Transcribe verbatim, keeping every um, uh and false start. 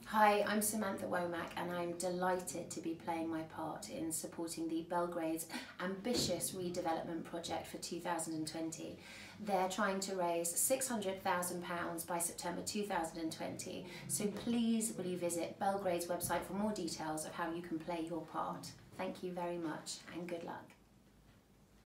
Hi, I'm Samantha Womack and I'm delighted to be playing my part in supporting the Belgrade's ambitious redevelopment project for two thousand twenty. They're trying to raise six hundred thousand pounds by September two thousand twenty, so please will you visit Belgrade's website for more details of how you can play your part. Thank you very much and good luck.